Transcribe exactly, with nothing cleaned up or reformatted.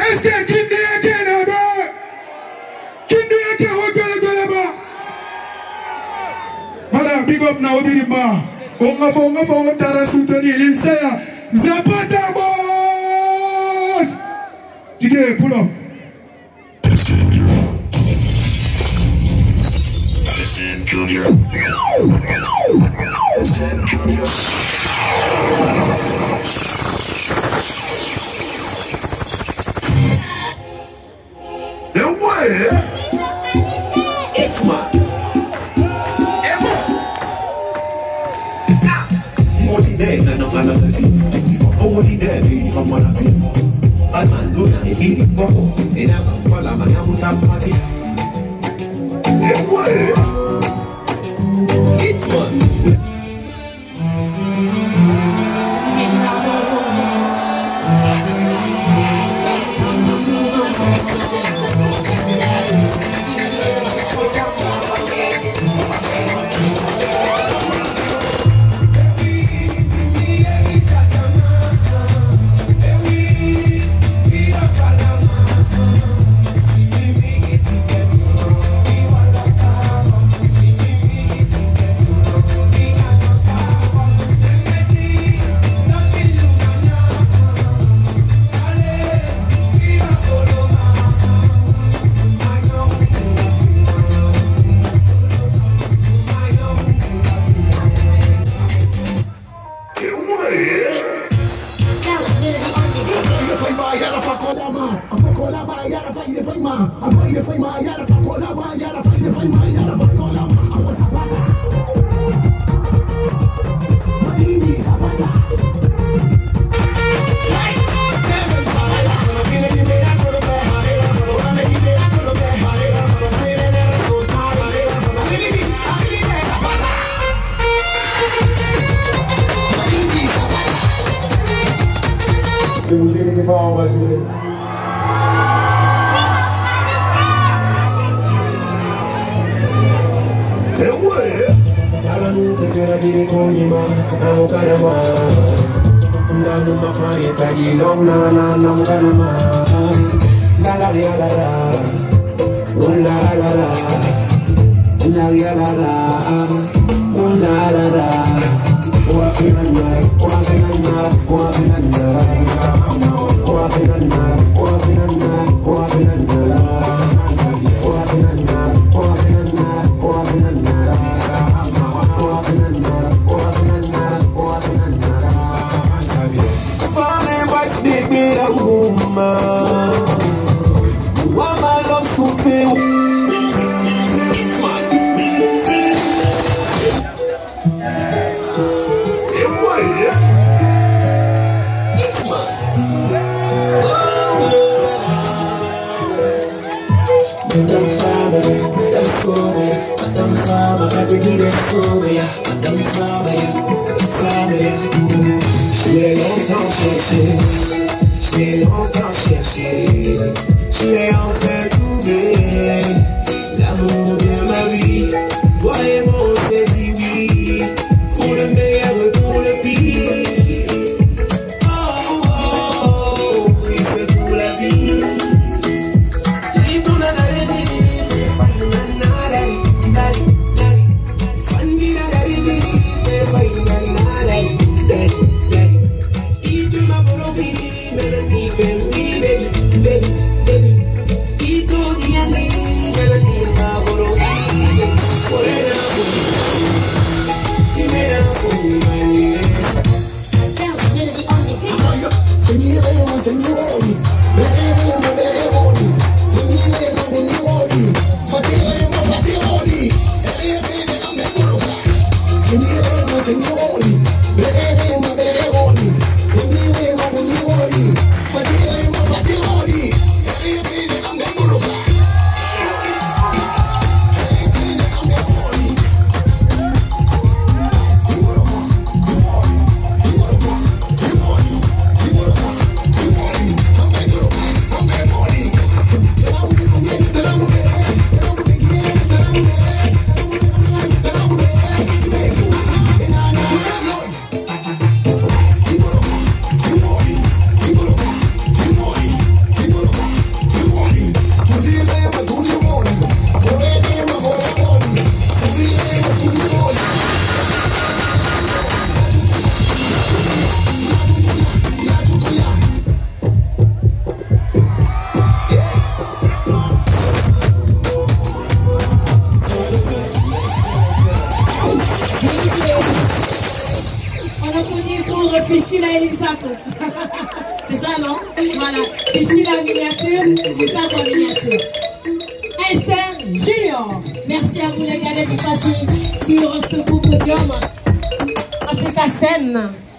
Est-ce que Kindi yake na ba? Kindi yake hotele dole ba? Hala, big up na obiri ba. Onga fo onga fo otara sutoni linsaya. Zapata boss. Tige pull up. Listen, Junior. Listen, Junior. The way it's my Emma. What he did, no man has a fee. Oh, what he did, if I'm one of you. A man, do not eat it for off. In a man, fall a man, I would have party. The way it's one. connu pour Fichila et Lisako. C'est ça, non? Voilà. Fichila en miniature, Lisako en miniature. Esther Junior. Merci à vous les gars d'être passés sur ce beau podium. Africa Scène.